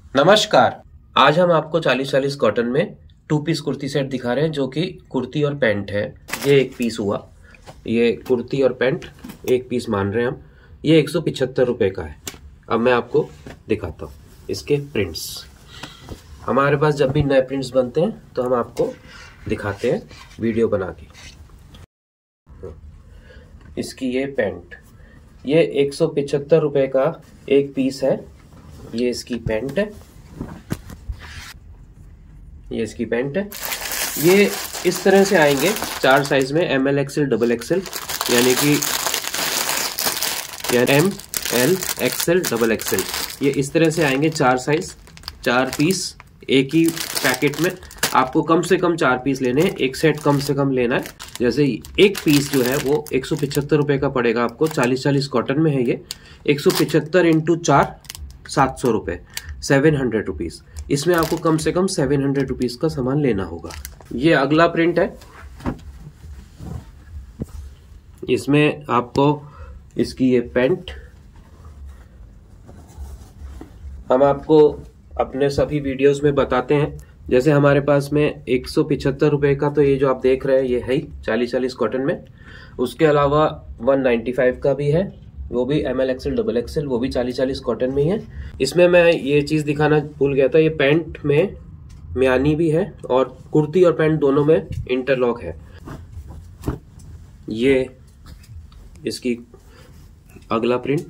नमस्कार। आज हम आपको 40-40 कॉटन में 2 पीस कुर्ती सेट दिखा रहे हैं जो कि कुर्ती और पैंट है। ये एक पीस हुआ, ये कुर्ती और पैंट एक पीस मान रहे हैं हम। ये 175 रुपये का है। अब मैं आपको दिखाता हूँ इसके प्रिंट्स। हमारे पास जब भी नए प्रिंट्स बनते हैं तो हम आपको दिखाते हैं वीडियो बना के। इसकी ये पैंट, ये 175 रुपये का एक पीस है। ये इसकी पैंट है, ये इसकी पैंट है। ये इस तरह से आएंगे 4 साइज में, ML XL XXL, यानी कि M L XL XXL। ये इस तरह से आएंगे 4 साइज, 4 पीस एक ही पैकेट में। आपको कम से कम 4 पीस लेने हैं, एक सेट कम से कम लेना है। जैसे एक पीस जो है वो 175 रुपये का पड़ेगा आपको। 40-40 कॉटन में है ये। 175 इंटू 4 700 रुपये, 700 रुपीज़। इसमें आपको कम से कम 700 रुपीज़ का सामान लेना होगा। ये अगला प्रिंट है। इसमें आपको इसकी ये पैंट, हम आपको अपने सभी वीडियोस में बताते हैं। जैसे हमारे पास में 175 रुपये का तो ये जो आप देख रहे हैं ये है ही 40-40 कॉटन में। उसके अलावा 195 का भी है, वो भी ML XL XXL, वो भी 40-40 कॉटन में ही है। इसमें मैं ये चीज़ दिखाना भूल गया था, ये पैंट में म्यानी भी है और कुर्ती और पैंट दोनों में इंटरलॉक है। ये इसकी अगला प्रिंट,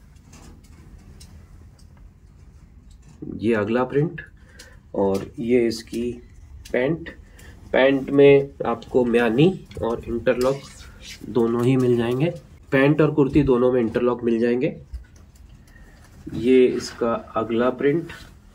ये अगला प्रिंट, और ये इसकी पैंट। पैंट में आपको म्यानी और इंटरलॉक दोनों ही मिल जाएंगे। पैंट और कुर्ती दोनों में इंटरलॉक मिल जाएंगे। ये इसका अगला प्रिंट।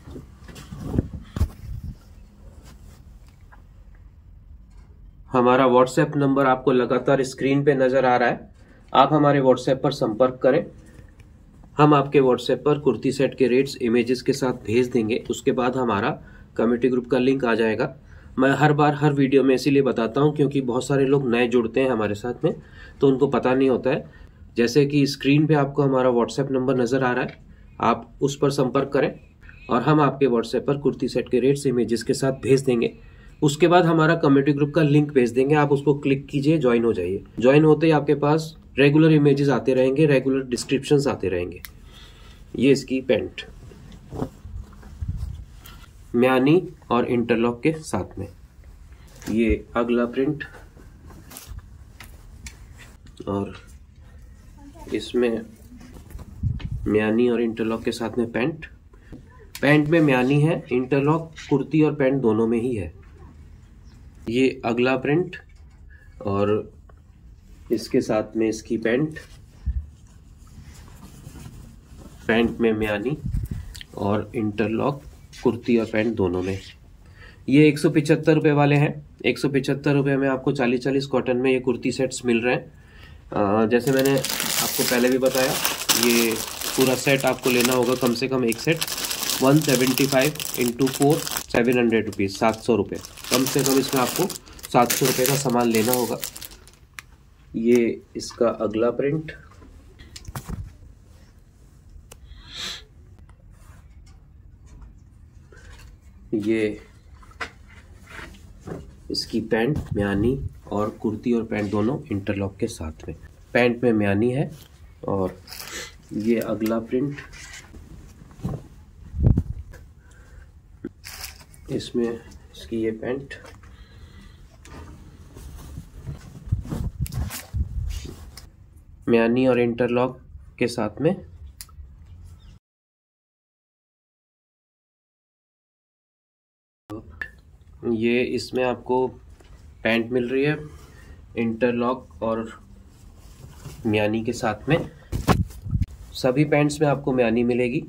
हमारा व्हाट्सएप नंबर आपको लगातार स्क्रीन पे नजर आ रहा है। आप हमारे व्हाट्सएप पर संपर्क करें। हम आपके व्हाट्सएप पर कुर्ती सेट के रेट्स इमेजेस के साथ भेज देंगे। उसके बाद हमारा कम्युनिटी ग्रुप का लिंक आ जाएगा। मैं हर बार हर वीडियो में इसीलिए बताता हूं क्योंकि बहुत सारे लोग नए जुड़ते हैं हमारे साथ में, तो उनको पता नहीं होता है। जैसे कि स्क्रीन पे आपको हमारा व्हाट्सएप नंबर नज़र आ रहा है, आप उस पर संपर्क करें और हम आपके व्हाट्सएप पर कुर्ती सेट के रेट्स इमेजेस के साथ भेज देंगे। उसके बाद हमारा कम्युनिटी ग्रुप का लिंक भेज देंगे, आप उसको क्लिक कीजिए, ज्वाइन हो जाइए। ज्वाइन होते ही आपके पास रेगुलर इमेजेस आते रहेंगे, रेगुलर डिस्क्रिप्शंस आते रहेंगे। ये इसकी पैंट, म्यानी और इंटरलॉक के साथ में। ये अगला प्रिंट, और इसमें म्यानी और इंटरलॉक के साथ में पैंट। पैंट में म्यानी है, इंटरलॉक कुर्ती और पैंट दोनों में ही है। ये अगला प्रिंट, और इसके साथ में इसकी पैंट। पैंट में म्यानी और इंटरलॉक कुर्ती और पैंट दोनों में। ये 175 रुपये वाले हैं। 175 रुपये में आपको 40-40 कॉटन में ये कुर्ती सेट्स मिल रहे हैं। जैसे मैंने आपको पहले भी बताया, ये पूरा सेट आपको लेना होगा कम से कम एक सेट 175 इंटू 4 700 रुपीज़, 700 रुपये। कम से कम इसमें आपको 700 रुपये का सामान लेना होगा। ये इसका अगला प्रिंट, ये इसकी पैंट, म्यानी और कुर्ती और पैंट दोनों इंटरलॉक के साथ में। पैंट में म्यानी है, और ये अगला प्रिंट, इसमें इसकी ये पैंट, म्यानी और इंटरलॉक के साथ में। ये इसमें आपको पैंट मिल रही है इंटरलॉक और म्यानी के साथ में। सभी पैंट्स में आपको म्यानी मिलेगी।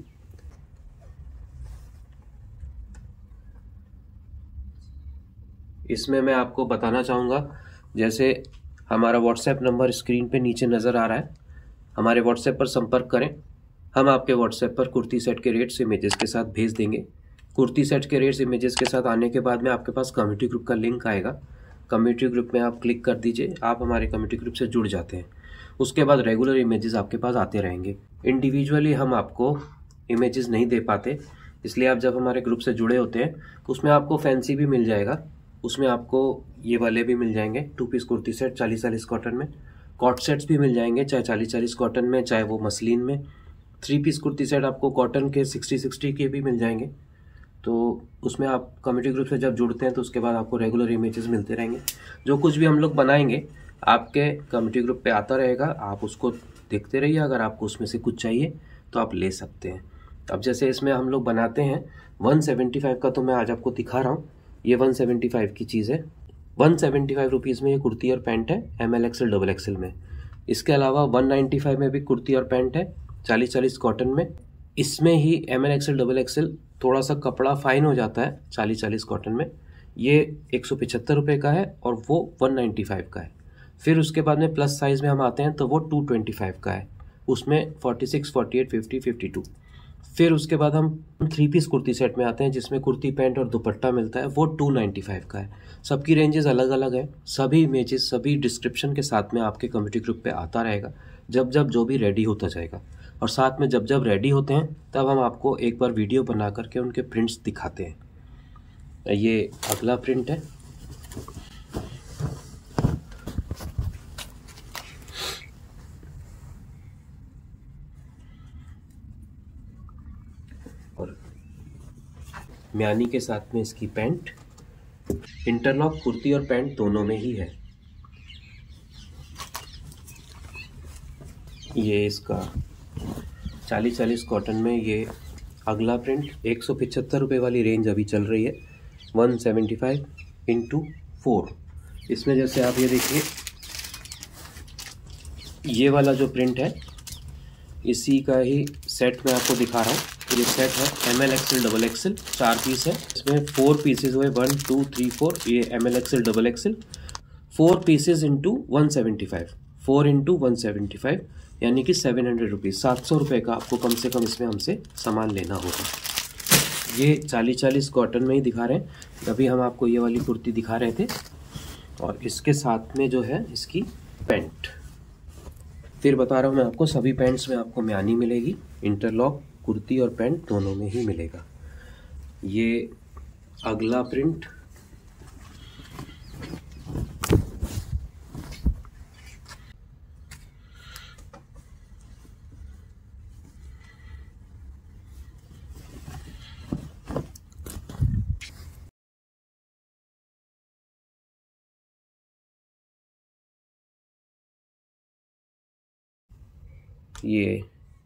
इसमें मैं आपको बताना चाहूँगा, जैसे हमारा व्हाट्सएप नंबर स्क्रीन पे नीचे नज़र आ रहा है, हमारे व्हाट्सएप पर संपर्क करें। हम आपके व्हाट्सएप पर कुर्ती सेट के रेट्स इमेजेस के साथ भेज देंगे। कुर्ती सेट के रेट्स इमेजेस के साथ आने के बाद में आपके पास कम्युनिटी ग्रुप का लिंक आएगा। कम्युनिटी ग्रुप में आप क्लिक कर दीजिए, आप हमारे कम्युनिटी ग्रुप से जुड़ जाते हैं। उसके बाद रेगुलर इमेजेस आपके पास आते रहेंगे। इंडिविजुअली हम आपको इमेजेस नहीं दे पाते इसलिए आप जब हमारे ग्रुप से जुड़े होते हैं उसमें आपको फैंसी भी मिल जाएगा, उसमें आपको ये वाले भी मिल जाएंगे 2 पीस कुर्ती सेट 40-40 कॉटन में, कॉट सेट्स भी मिल जाएंगे चाहे 40-40 कॉटन में चाहे वो मसलिन में, 3 पीस कुर्ती सेट आपको कॉटन के 60-60 के भी मिल जाएंगे। तो उसमें आप कम्युनिटी ग्रुप से जब जुड़ते हैं तो उसके बाद आपको रेगुलर इमेजेस मिलते रहेंगे। जो कुछ भी हम लोग बनाएंगे आपके कम्युनिटी ग्रुप पे आता रहेगा, आप उसको देखते रहिए। अगर आपको उसमें से कुछ चाहिए तो आप ले सकते हैं। अब जैसे इसमें हम लोग बनाते हैं 175 का, तो मैं आज आपको दिखा रहा हूँ। ये 175 की चीज़ है। 175 रुपीज़ में ये कुर्ती और पैंट है ML XL XXL में। इसके अलावा 195 में भी कुर्ती और पैंट है 40-40 कॉटन में। इसमें ही ML XL XXL थोड़ा सा कपड़ा फाइन हो जाता है 40-40 कॉटन में। ये 175 रुपये का है और वो 195 का है। फिर उसके बाद में प्लस साइज़ में हम आते हैं तो वो 225 का है, उसमें 46, 48, 50, 52। फिर उसके बाद हम 3 पीस कुर्ती सेट में आते हैं जिसमें कुर्ती पैंट और दुपट्टा मिलता है, वो 295 का है। सबकी रेंजेस अलग अलग है। सभी इमेजेस सभी डिस्क्रिप्शन के साथ में आपके कम्युनिटी ग्रुप पे आता रहेगा जब जब जो भी रेडी होता जाएगा। और साथ में जब जब रेडी होते हैं तब हम आपको एक बार वीडियो बना करके उनके प्रिंट्स दिखाते हैं। ये अगला प्रिंट है। और म्यानी के साथ में इसकी पैंट, इंटरलॉक कुर्ती और पैंट दोनों में ही है। ये इसका 40-40 कॉटन में ये अगला प्रिंट 175 रुपये वाली रेंज अभी चल रही है 175 × 4। इसमें जैसे आप ये देखिए, ये वाला जो प्रिंट है इसी का ही सेट मैं आपको दिखा रहा हूँ। ये सेट है ML XL XXL 4 पीस है। इसमें 4 पीसेज हुए 1 2 3 4। ये ML XL XXL 4 pieces into 175, 4 × 175 यानी कि 700 रुपीज़, 700 रुपये का आपको कम से कम इसमें हमसे सामान लेना होगा। ये 40-40 कॉटन में ही दिखा रहे हैं। अभी हम आपको ये वाली कुर्ती दिखा रहे थे और इसके साथ में जो है इसकी पैंट। फिर बता रहा हूँ मैं आपको, सभी पैंट्स में आपको म्यानी मिलेगी, इंटरलॉक कुर्ती और पैंट दोनों में ही मिलेगा। ये अगला प्रिंट ये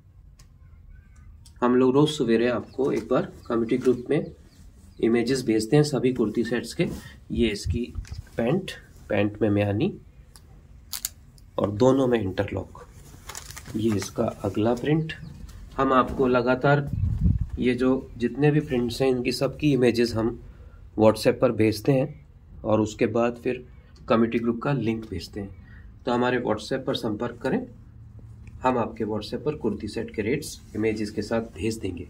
हम लोग रोज़ सवेरे आपको एक बार कम्युनिटी ग्रुप में इमेजेस भेजते हैं सभी कुर्ती सेट्स के। ये इसकी पैंट, पैंट में म्यानी और दोनों में इंटरलॉक। ये इसका अगला प्रिंट। हम आपको लगातार ये जो जितने भी प्रिंट्स हैं इनकी सबकी इमेजेस हम व्हाट्सएप पर भेजते हैं और उसके बाद फिर कम्युनिटी ग्रुप का लिंक भेजते हैं। तो हमारे व्हाट्सएप पर संपर्क करें, हम आपके व्हाट्सएप पर कुर्ती सेट के रेट्स इमेजेस के साथ भेज देंगे।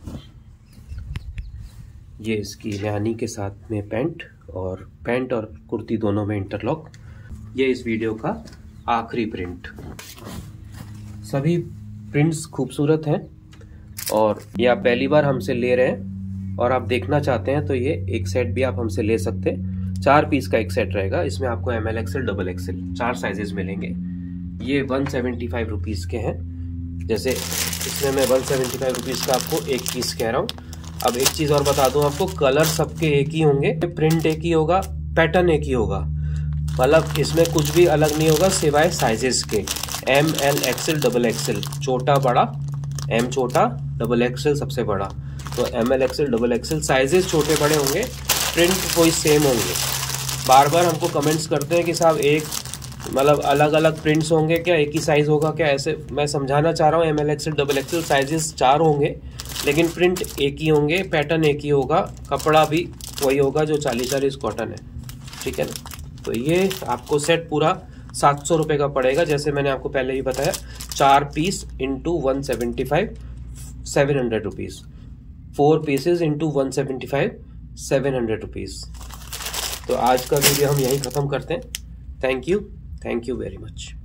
ये इसकी म्यानी के साथ में पैंट और कुर्ती दोनों में इंटरलॉक। ये इस वीडियो का आखिरी प्रिंट। सभी प्रिंट्स खूबसूरत हैं और ये आप पहली बार हमसे ले रहे हैं और आप देखना चाहते हैं तो ये एक सेट भी आप हमसे ले सकते हैं। 4 पीस का एक सेट रहेगा। इसमें आपको ML XL XXL 4 साइजेस मिलेंगे। ये 175 रुपीज़ के हैं। जैसे इसमें मैं 175 रुपीज़ का आपको एक पीस कह रहा हूँ। अब एक चीज़ और बता दूँ आपको, कलर सबके एक ही होंगे, प्रिंट एक ही होगा, पैटर्न एक ही होगा, मतलब इसमें कुछ भी अलग नहीं होगा सिवाय साइजेस के। ML XL XXL छोटा बड़ा, M छोटा, XXL सबसे बड़ा। तो ML XL XXL साइजेस छोटे बड़े होंगे, प्रिंट वही सेम होंगे। बार बार हमको कमेंट्स करते हैं कि साहब एक मतलब अलग अलग प्रिंट्स होंगे क्या, एक ही साइज़ होगा क्या? ऐसे मैं समझाना चाह रहा हूँ ML XL XXL साइजेस 4 होंगे लेकिन प्रिंट एक ही होंगे, पैटर्न एक ही होगा, कपड़ा भी वही होगा जो 40-40 कॉटन है, ठीक है ना। तो ये आपको सेट पूरा 700 रुपये का पड़ेगा। जैसे मैंने आपको पहले ही बताया, 4 piece into 175 700 rupees, 4 pieces into 175 700 rupees. तो आज का वीडियो हम यहीं ख़त्म करते हैं। Thank you very much.